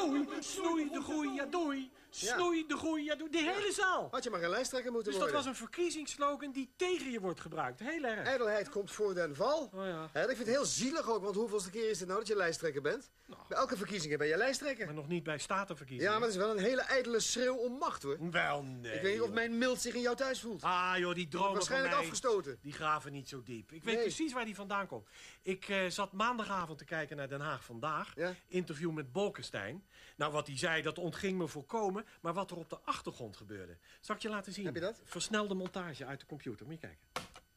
doei. Snoei de groei, ja doei. Snoei de groei, ja doei. De hele zaal. Had je maar een lijsttrekker moeten dus worden. dat was een verkiezingsslogan die tegen je wordt gebruikt. Heel erg. Ijdelheid komt voor den val. Oh ja. Ik vind het heel zielig ook, want hoeveelste keer is het nou dat je lijsttrekker bent? Nou. Bij elke verkiezing ben je lijsttrekker. Maar nog niet bij statenverkiezingen. Ja, maar het is wel een hele ijdele schreeuw om macht, hoor. Wel, nee. Ik weet niet of mijn mild zich in jou thuis voelt. Ah, joh, die dromen waarschijnlijk van mij, afgestoten. Die graven niet zo diep. Ik weet precies waar die vandaan komt. Ik zat maandagavond te kijken naar Den Haag Vandaag. Ja? Interview met Bolkestein. Nou, wat hij zei, dat ontging me volkomen. Maar wat er op de achtergrond gebeurde. Zal ik je laten zien? Heb je dat? Versnelde montage uit de computer. Moet je kijken.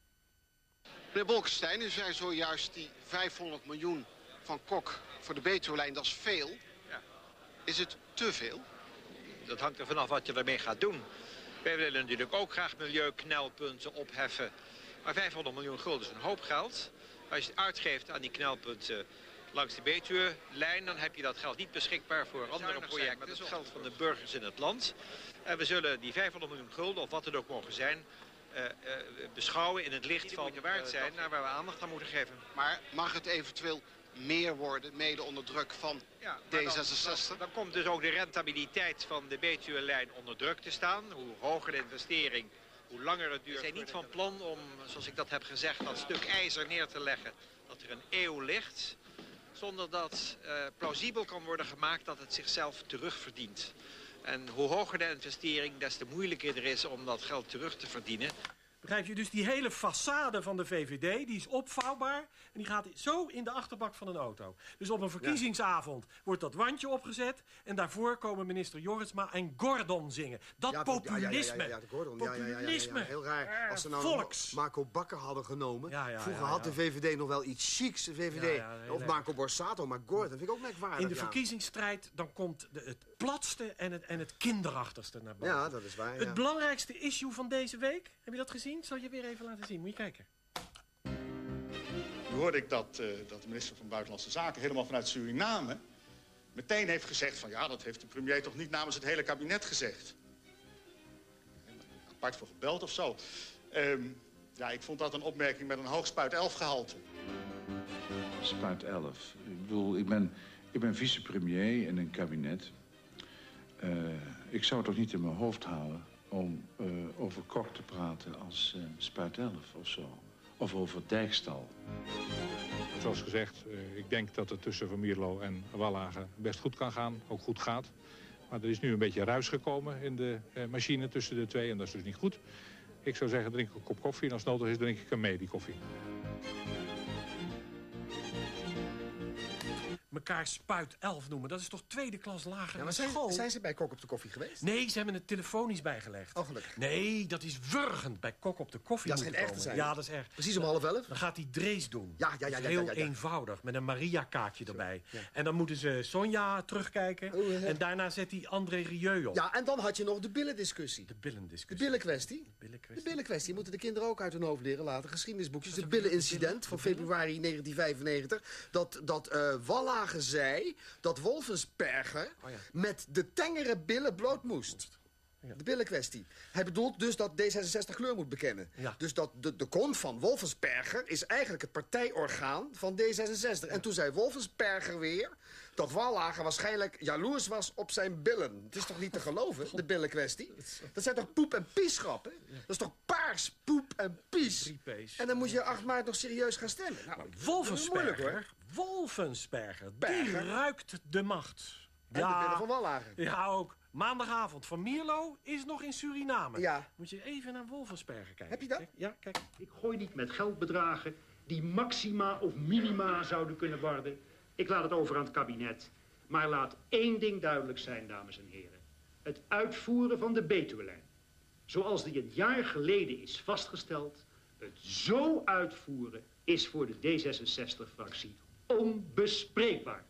Meneer Bolkestein, u zei zojuist die 500 miljoen van Kok voor de Betuwelijn, dat is veel. Ja. Is het te veel? Dat hangt er vanaf wat je ermee gaat doen. Wij willen natuurlijk ook graag milieuknelpunten opheffen. Maar 500 miljoen gulden is een hoop geld. Als je het uitgeeft aan die knelpunten langs de Betuwe-lijn, dan heb je dat geld niet beschikbaar voor andere projecten met het geld van de burgers in het land. En we zullen die 500 miljoen gulden, of wat het ook mogen zijn, beschouwen in het licht van de waard zijn naar waar we aandacht aan moeten geven. Maar mag het eventueel meer worden, mede onder druk van D66? Dan komt dus ook de rentabiliteit van de Betuwe-lijn onder druk te staan. Hoe hoger de investering, hoe langer het duurt. We zijn niet van plan om, zoals ik dat heb gezegd, dat stuk ijzer neer te leggen dat er een eeuw ligt, zonder dat plausibel kan worden gemaakt dat het zichzelf terugverdient. En hoe hoger de investering, des te moeilijker er is om dat geld terug te verdienen. Begrijp je? Dus die hele façade van de VVD, die is opvouwbaar. En die gaat zo in de achterbak van een auto. Dus op een verkiezingsavond wordt dat wandje opgezet. En daarvoor komen minister Jorritsma en Gordon zingen. Dat populisme. Ja, de Gordon. Populisme. Ja, heel raar. Als ze nou volks. Marco Bakker hadden genomen. Vroeger ja. had de VVD nog wel iets chics, de VVD. Of Marco Borsato, maar Gordon vind ik ook merkwaardig. In de verkiezingsstrijd dan komt het platste en het kinderachtigste naar boven. Ja, dat is waar. Het belangrijkste issue van deze week, heb je dat gezien? Zal je weer even laten zien. Moet je kijken. Nu hoorde ik dat de minister van Buitenlandse Zaken helemaal vanuit Suriname meteen heeft gezegd van ja, dat heeft de premier toch niet namens het hele kabinet gezegd. Apart voor gebeld of zo. Ja, ik vond dat een opmerking met een hoog spuit 11 gehalte. Spuit 11. Ik bedoel, ik ben vicepremier in een kabinet. Ik zou het toch niet in mijn hoofd halen om over Kok te praten als spuit 11 of zo. Of over Dijkstal. Zoals gezegd, ik denk dat het tussen Van Mierlo en Wallagen best goed kan gaan. Ook goed gaat. Maar er is nu een beetje ruis gekomen in de machine tussen de twee. En dat is dus niet goed. Ik zou zeggen, drink een kop koffie. En als het nodig is, drink ik een mee, die koffie. Mekaar spuit 11 noemen. Dat is toch tweede klas lager maar school? Zijn ze bij Kok op de koffie geweest? Nee, ze hebben het telefonisch bijgelegd. Oh, gelukkig. Nee, dat is wurgend bij Kok op de koffie. Dat is geen echte zijn. Ja, dat is echt. Precies om 10:30? Dan gaat hij Drees doen. Ja. Heel eenvoudig, met een Maria-kaartje erbij. Ja. En dan moeten ze Sonja terugkijken. En daarna zet hij André Rieu op. Ja, en dan had je nog de billendiscussie. De billendiscussie. De billenkwestie. De billenkwestie. Moeten de kinderen ook uit hun hoofd leren laten. Geschiedenisboekjes. De billenincident van februari 1995. Dat Wallagen zei dat Wolfensperger met de tengere billen bloot moest. Ja. De billenkwestie. Hij bedoelt dus dat D66 kleur moet bekennen. Ja. Dus dat de kont van Wolfensperger is eigenlijk het partijorgaan van D66. Ja. En toen zei Wolfensperger weer dat Wallagen waarschijnlijk jaloers was op zijn billen. Het is toch niet te geloven, de billenkwestie? Dat zijn toch poep- en piesgrappen? Ja. Dat is toch paars, poep en pies? En dan moet je 8 maart nog serieus gaan stemmen. Nou, Wolfensperger, die ruikt de macht. En de billen van Wallagen. Ja, ook. Maandagavond. Van Mierlo is nog in Suriname. Ja. Moet je even naar Wolfensperger kijken. Heb je dat? Kijk, ja, kijk. Ik gooi niet met geldbedragen die maxima of minima zouden kunnen worden. Ik laat het over aan het kabinet. Maar laat één ding duidelijk zijn, dames en heren. Het uitvoeren van de Betuwelijn, zoals die een jaar geleden is vastgesteld, het zo uitvoeren is voor de D66-fractie onbespreekbaar.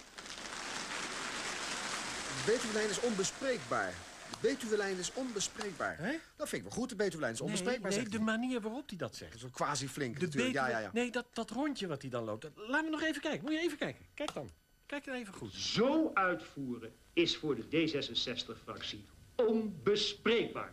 De Betuwelijn is onbespreekbaar. De Betuwelijn is onbespreekbaar. He? Dat vind ik wel goed, de Betuwelijn is onbespreekbaar. Nee, de manier waarop hij dat zegt. Dat is wel quasi flink natuurlijk. Ja. Nee, dat rondje wat hij dan loopt. Laten we nog even kijken. Moet je even kijken. Kijk dan. Kijk dan even goed. Zo uitvoeren is voor de D66-fractie onbespreekbaar.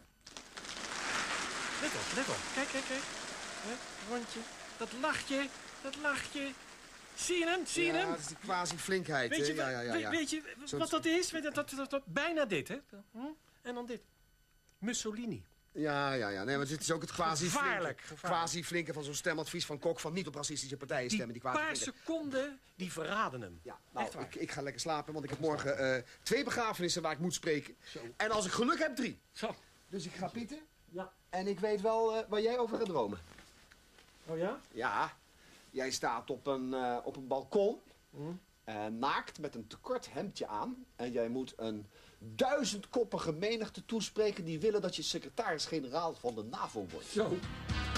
Let op. Kijk. Rondje. Dat lachje. Zie je hem? Zie je hem? dat is die quasi-flinkheid. Weet je, Ja. weet je wat dat is? Bijna dit, hè? En dan dit. Mussolini. Ja. Nee, maar het is ook het Gevaarlijk. quasi-flinke van zo'n stemadvies van Kok... van niet op racistische partijen stemmen. Die paar seconden, die verraden hem. Ja, nou, ik ga lekker slapen, want ik heb morgen 2 begrafenissen waar ik moet spreken. Zo. En als ik geluk heb 3. Zo. Dus ik ga pieten. Ja. En ik weet wel waar jij over gaat dromen. Oh ja? Ja. Jij staat op een balkon... naakt met een tekort hemdje aan. En jij moet een 1000-koppige menigte toespreken... die willen dat je secretaris-generaal van de NAVO wordt. Zo.